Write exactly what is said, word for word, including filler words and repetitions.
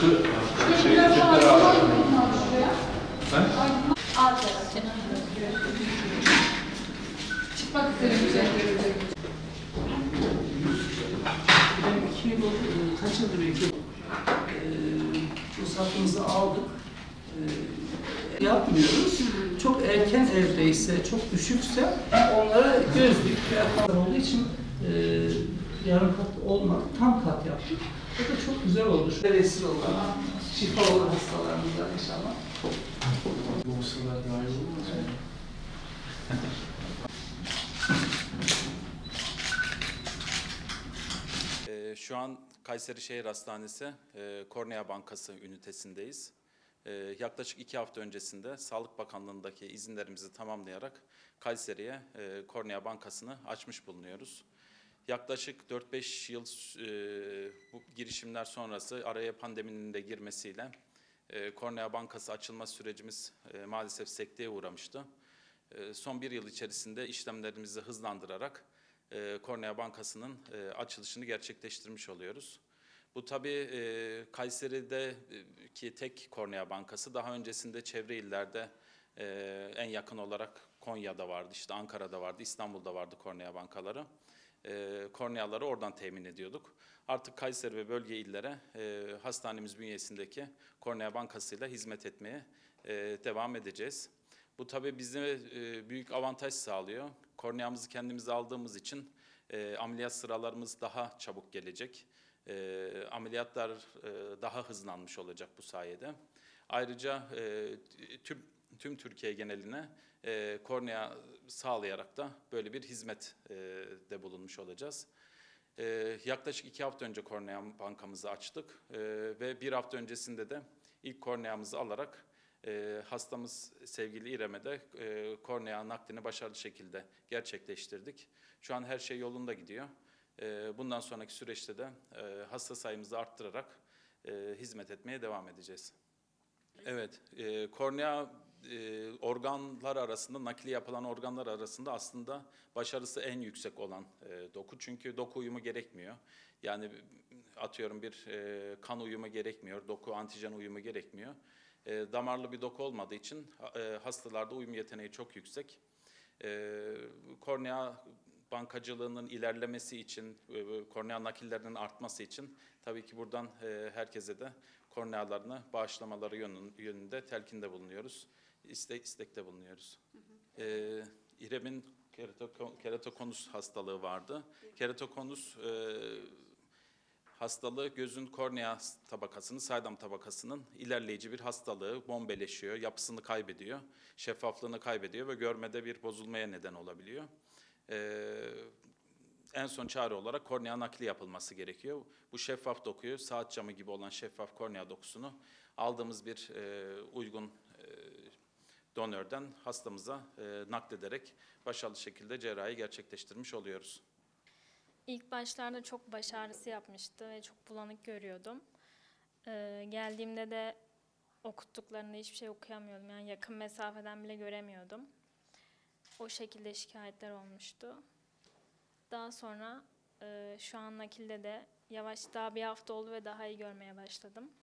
şey, cepleri ağır. Çıkmak üzere. Ben iki yıl oldu, kaç yıldır bekliyorum. Ruhsatımızı aldık. Ee, yapmıyoruz. Çok erken evdeyse, çok düşükse onlara gözlük ve olduğu için e, yarım kat olmadı, tam kat yaptık. Bu da çok güzel oldu. Şöyle vesile oldu. Şifa olur hastalarımıza inşallah. Bu sıralar daha iyi olur mu? Şu an Kayseri Şehir Hastanesi e, Kornea Bankası ünitesindeyiz. E, yaklaşık iki hafta öncesinde Sağlık Bakanlığı'ndaki izinlerimizi tamamlayarak Kayseri'ye e, Kornea Bankası'nı açmış bulunuyoruz. Yaklaşık dört beş yıl e, bu girişimler sonrası araya pandeminin de girmesiyle e, Kornea Bankası açılma sürecimiz e, maalesef sekteye uğramıştı. E, son bir yıl içerisinde işlemlerimizi hızlandırarak E, Kornea Bankası'nın e, açılışını gerçekleştirmiş oluyoruz. Bu tabii e, Kayseri'deki tek Kornea Bankası. Daha öncesinde çevre illerde e, en yakın olarak Konya'da vardı, işte Ankara'da vardı, İstanbul'da vardı Kornea Bankaları. E, korneaları oradan temin ediyorduk. Artık Kayseri ve bölge illere e, hastanemiz bünyesindeki Kornea Bankası'yla hizmet etmeye e, devam edeceğiz. Bu tabii bize e, büyük avantaj sağlıyor. Korneamızı kendimiz aldığımız için e, ameliyat sıralarımız daha çabuk gelecek. E, ameliyatlar e, daha hızlanmış olacak bu sayede. Ayrıca e, tüm, tüm Türkiye geneline e, kornea sağlayarak da böyle bir hizmet e, de bulunmuş olacağız. E, yaklaşık iki hafta önce kornea bankamızı açtık e, ve bir hafta öncesinde de ilk korneamızı alarak E, hastamız sevgili İrem'e de e, kornea naklini başarılı şekilde gerçekleştirdik. Şu an her şey yolunda gidiyor. E, bundan sonraki süreçte de e, hasta sayımızı arttırarak e, hizmet etmeye devam edeceğiz. Evet, e, kornea e, organlar arasında, nakli yapılan organlar arasında aslında başarısı en yüksek olan e, doku. Çünkü doku uyumu gerekmiyor. Yani atıyorum bir e, kan uyumu gerekmiyor, doku antijen uyumu gerekmiyor. E, damarlı bir doku olmadığı için e, hastalarda uyum yeteneği çok yüksek. E, kornea bankacılığının ilerlemesi için, e, kornea nakillerinin artması için tabii ki buradan e, herkese de kornealarını bağışlamaları yönün, yönünde telkinde bulunuyoruz. İste, istekte bulunuyoruz. Hı hı. E, İrem'in keratokonus hastalığı vardı. Keratokonus e, hastalığı gözün kornea tabakasının, saydam tabakasının ilerleyici bir hastalığı, bombeleşiyor, yapısını kaybediyor, şeffaflığını kaybediyor ve görmede bir bozulmaya neden olabiliyor. Ee, en son çare olarak kornea nakli yapılması gerekiyor. Bu şeffaf dokuyu, saat camı gibi olan şeffaf kornea dokusunu aldığımız bir e, uygun e, donörden hastamıza e, naklederek başarılı şekilde cerrahi gerçekleştirmiş oluyoruz. İlk başlarda çok baş ağrısı yapmıştı ve çok bulanık görüyordum. Ee, geldiğimde de okuttuklarında hiçbir şey okuyamıyordum. Yani yakın mesafeden bile göremiyordum. O şekilde şikayetler olmuştu. Daha sonra e, şu an nakilde de yavaş daha bir hafta oldu ve daha iyi görmeye başladım.